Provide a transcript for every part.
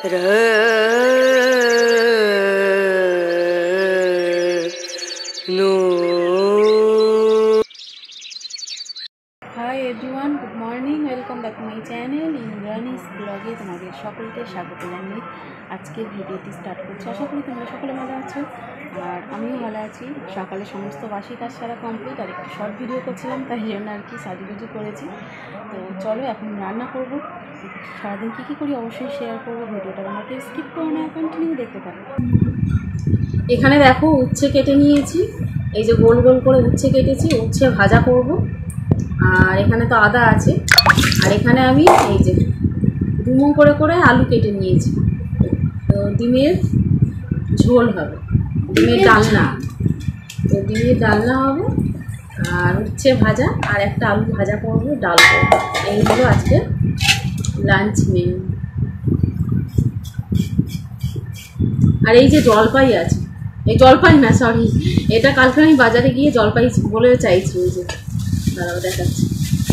High everyone, good morning, welcome back to my channel Indrani's ব্লগে তোমাদের সকলকে স্বাগত জানিয়ে আজকের ভিডিওটি স্টার্ট করছি। আশা করি তোমরা সকলে ভালো আছো আর আমিও ভালো আছি। সকালে সমস্ত বাসি কাজ সারা কমপ্লিট, আর একটু শর্ট ভিডিও করছিলাম, তাই জন্য আর কি সাজুগুজু করেছি। তো চলো এখন রান্না করবো। সারাদিন কী কী করি অবশ্যই শেয়ার করবো। ভিডিওটা আমাকে স্কিপ করো না, কন্টিনিউ দেখতে পারো। এখানে দেখো উচ্ছে কেটে নিয়েছি, এই যে গোল গোল করে উচ্ছে কেটেছি, উচ্ছে ভাজা করব। আর এখানে তো আদা আছে, আর এখানে আমি এই যে ডুমো করে করে আলু কেটে নিয়েছি। তো ডিমের ঝোল হবে, ডিমের ডালনা, তো ডিমের ডালনা হবে, আর উচ্ছে ভাজা, আর একটা আলু ভাজা করবো, ডাল করবো। এই হলো আজকে লাঞ্চ মেনু। আর এই যে জলপাই আছে, এই জলপাই না সরি, এটা কালকে আমি বাজারে গিয়ে জলপাই বলে চাইছি। ওই যে দাঁড়াও দেখাচ্ছি,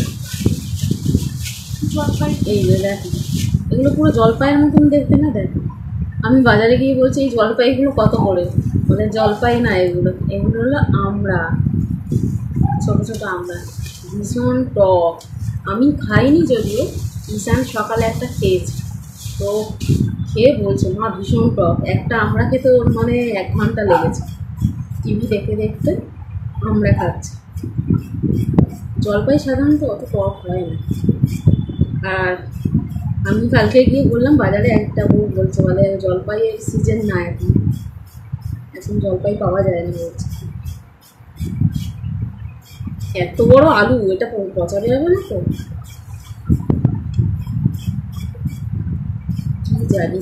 জলপাই, এই যে দেখো এগুলো পুরো জলপাইয়ের মতন দেখতে না। দেখো আমি বাজারে গিয়ে বলছি এই জলপাইগুলো কত করে, মানে জলপাই না, এগুলো এগুলো হলো আমড়া, ছোটো ছোটো আমড়া, ভীষণ টক। আমি খাইনি যদিও, ঈশান সকালে একটা খেয়েছি, তো খেয়ে বলছে মা ভীষণ টক। একটা আমড়া খেতে ওর মানে 1 ঘন্টা লেগেছে, টিভি দেখতে দেখতে আমড়া খাচ্ছে। জলপাই সাধারণত অত টক হয় না। আর আমি কালকে গিয়ে বললাম বাজারে, একটা বউ বলছে বলে জলপাইয়ের সিজন না, এখন জলপাই পাওয়া যায় না বলছে। এত বড় আলু, এটা পচাবে যাবে না তো, কি জানি।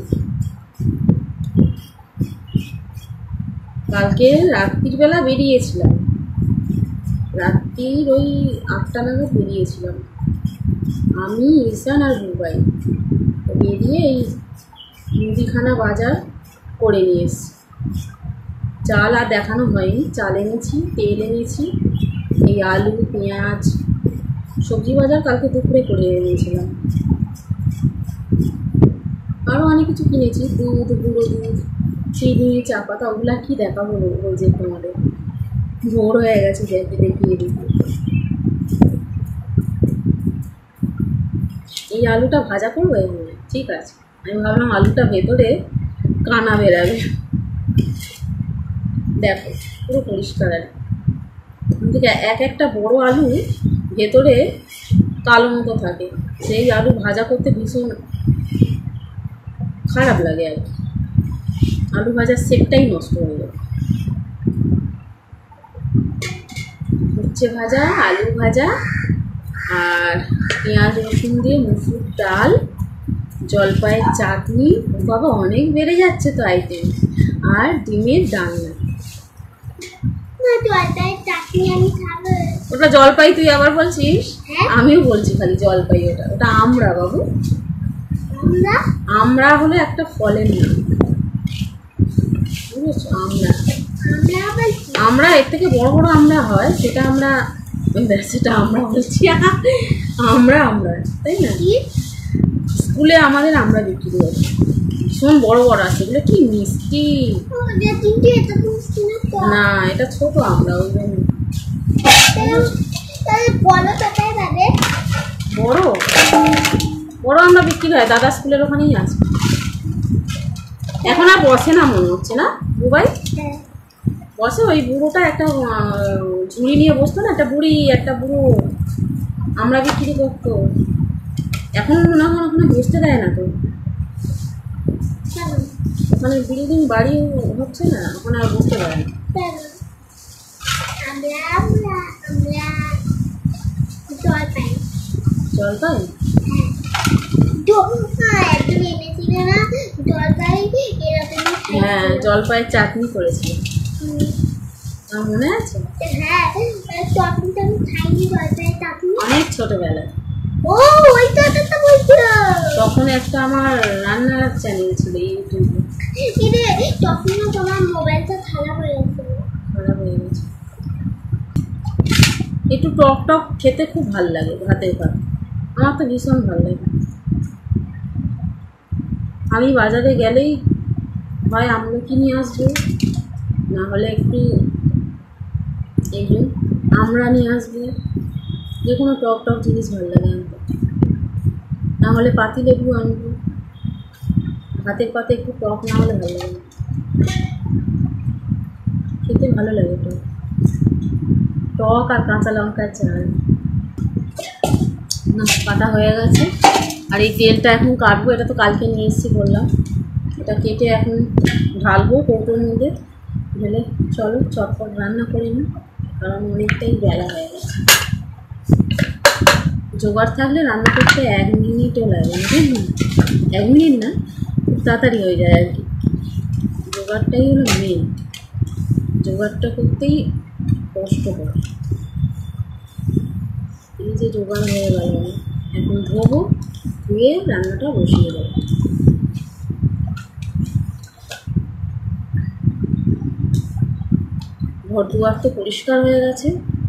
কালকে রাত্রিবেলা বেরিয়েছিলাম, রাত্রির ওই 8টা নাগাদ বেরিয়েছিলাম আমি, ঈশান আর বুবাই। বেরিয়ে এই মুদিখানা বাজার করে নিয়ে এসছি। চাল আর দেখানো হয়নি, চাল এনেছি, তেল এনেছি, এই আলু পেঁয়াজ, সবজি বাজার কালকে দুপুরে করে এনেছিলাম। আরও অনেক কিছু কিনেছি, দুধ, গুঁড়ো দুধ, চিনি, চা পাতা, ওগুলা কি দেখাবো ওই যে তোমাদের, ভোর হয়ে গেছে, দেখিয়ে দিই। এই আলুটা ভাজা করবো, এমনি ঠিক আছে। আমি ভাবলাম আলুটা ভেতরে কানা বেরাবে, দেখো পুরো পরিষ্কার। আর থেকে একটা বড় আলু ভেতরে কালো মতো থাকে, সেই আলু ভাজা করতে ভীষণ খারাপ লাগে। আর কি আলু ভাজার সেটটাই নষ্ট হয়ে যায়। উচ্ছে ভাজা, আলু ভাজা, আর পেঁয়াজ রসুন দিয়ে মুসুর ডাল, জলপাইয়ের চাটনি, বাবা অনেক বেড়ে যাচ্ছে তো আইটেম, আর ডিমের ডালনা। ওটা জলপাই, তুই আবার বলছিস? আমিও বলছি খালি জলপাই, ওটা ওটা আমড়া বাবু। আমড়া হলো একটা ফলের নাম, বুঝেছো? আমড়া, আমরা এর থেকে বড় বড় আমড়া হয়, সেটা আমরা, সেটা আমরা বলছি আমরা আমরা, তাই না? স্কুলে আমাদের আমরা বিক্রি হয়, ভীষণ বড় বড় আছে, এগুলো কি মিষ্টি না, এটা ছোট আমরা, ওই জন্য বড় বড় আমরা বিক্রি হয়, দাদা স্কুলের ওখানেই আছে। এখন আর বসে না মনে হচ্ছে না বুবাই? বসে, ওই বুড়োটা একটা ঝুড়ি নিয়ে বসতো না, একটা বুড়ো আমরা বিক্রি করতো। এখন মনে হয় ওখানে বসতে দেয় না তো, ওখানে বিল্ডিং বাড়ি হচ্ছে না, ওখানে আর বসতে পারে না। জলপাই হ্যাঁ, জলপাইয়ের চাটনি করেছিলাম, মনে আছে? অনেক ছোটবেলায়, তখন একটা আমার রান্নার চ্যানেল ছিল ইউটিউবে। তোমার মোবাইলটা খারাপ হয়ে গেছে। একটু টক টক খেতে খুব ভালো লাগে ভাতের ভাত, আমার তো ভীষণ ভালো লাগে। আমি বাজারে গেলেই হয় আমলকি নিয়ে আসবো, না হলে একটু এই যে আমড়া নিয়ে আসবে, যে কোনো টক টক জিনিস ভালো লাগে আনতে, না হলে পাতিলেবু আনবো। হাতের পাতে একটু টক না হলে ভালো লাগে, খেতে ভালো লাগে টক টক আর কাঁচা লঙ্কার ঝাল। না কাটা হয়ে গেছে, আর এই তেলটা এখন কাটবো। এটা তো কালকে নিয়ে এসেছি বললাম, এটা কেটে এখন ঢালবো কৌটোর মধ্যে ঢেলে। চলো চটপট রান্না করে নিই, কারণ অনেকটাই বেলা হয়ে গেছে। জোগাড় থাকলে রান্না করতে 1 মিনিটও লাগে না, 1 মিনিট না, খুব তাড়াতাড়ি হয়ে যায় আর কি। জোগাড়টাই হলো মেন, জোগাড়টা করতেই কষ্টকর। এই যে জোগাড় হয়ে গেল, এখন ধোবো, ধুয়ে রান্নাটা বসিয়ে দেবো। ঘর দুয়ার তো পরিষ্কার হয়ে গেছে,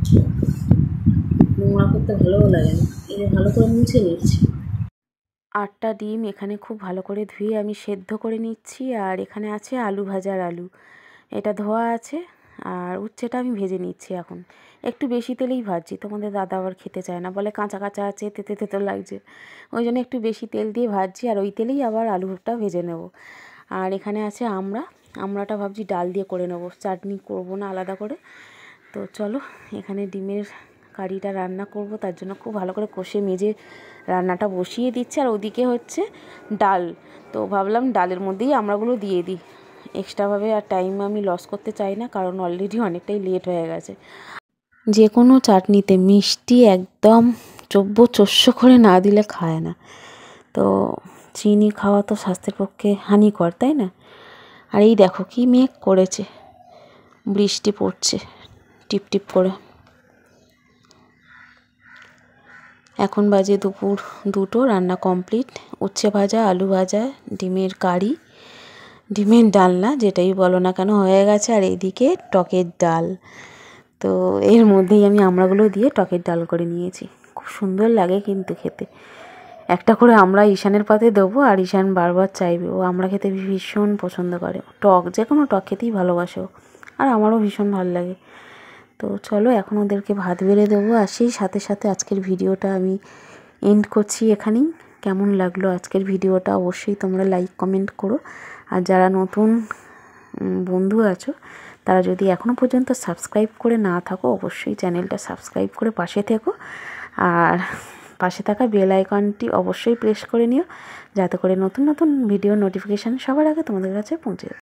নোংরা করতে ভালোও লাগে না, এই যে ভালো করে মুছে নিচ্ছি। 8টা ডিম এখানে খুব ভালো করে ধুয়ে আমি সেদ্ধ করে নিচ্ছি। আর এখানে আছে আলু ভাজার আলু, এটা ধোয়া আছে। আর উচ্ছেটা আমি ভেজে নিচ্ছি এখন, একটু বেশি তেলেই ভাজছি। তোমাদের দাদা আবার খেতে চায় না, বলে কাঁচা কাঁচা আছে, তেতে তেতে লাগছে, ওই জন্য একটু বেশি তেল দিয়ে ভাজছি। আর ওই তেলেই আবার আলুটা ভেজে নেব। আর এখানে আছে আমড়াটা ভাবছি ডাল দিয়ে করে নেবো, চাটনি করবো না আলাদা করে। তো চলো, এখানে ডিমের কারিটা রান্না করব, তার জন্য খুব ভালো করে কষে মেজে রান্নাটা বসিয়ে দিচ্ছি। আর ওদিকে হচ্ছে ডাল, তো ভাবলাম ডালের মধ্যেই আমড়াগুলো দিয়ে দিই। এক্সট্রাভাবে আর টাইম আমি লস করতে চাই না, কারণ অলরেডি অনেকটাই লেট হয়ে গেছে। যে কোনো চাটনিতে মিষ্টি একদম চোষ্য করে না দিলে খায় না, তো চিনি খাওয়া তো স্বাস্থ্যের পক্ষে হানিকর, তাই না? আর এই দেখো কি মেঘ করেছে, বৃষ্টি পড়ছে টিপ টিপ করে। এখন বাজে দুপুর 2টো, রান্না কমপ্লিট। উচ্ছে ভাজা, আলু ভাজা, ডিমের কারি, ডিমের ডালনা যেটাই বলো না কেন হয়ে গেছে। আর এইদিকে টকের ডাল, তো এর মধ্যেই আমি আমড়াগুলো দিয়ে টকের ডাল করে নিয়েছি। খুব সুন্দর লাগে কিন্তু খেতে। একটা করে আমরা ঈশানের পাতে দেবো, আর ঈশান বারবার চাইবে, ও আমড়া খেতে ভীষণ পছন্দ করে, টক যে কোনো টক খেতেই ভালোবাসে, আর আমারও ভীষণ ভালো লাগে। তো চলো এখন ওদেরকে ভাত বেড়ে দেবো। আর সেই সাথে সাথে আজকের ভিডিওটা আমি এন্ড করছি এখানেই। কেমন লাগলো আজকের ভিডিওটা অবশ্যই তোমরা লাইক কমেন্ট করো। আর যারা নতুন বন্ধু আছো, তারা যদি এখনও পর্যন্ত সাবস্ক্রাইব করে না থাকো, অবশ্যই চ্যানেলটা সাবস্ক্রাইব করে পাশে থেকো। আর পাশে থাকা বেল আইকনটি অবশ্যই প্রেস করে নিও, যাতে করে নতুন নতুন ভিডিও নোটিফিকেশান সবার আগে তোমাদের কাছে পৌঁছে যায়।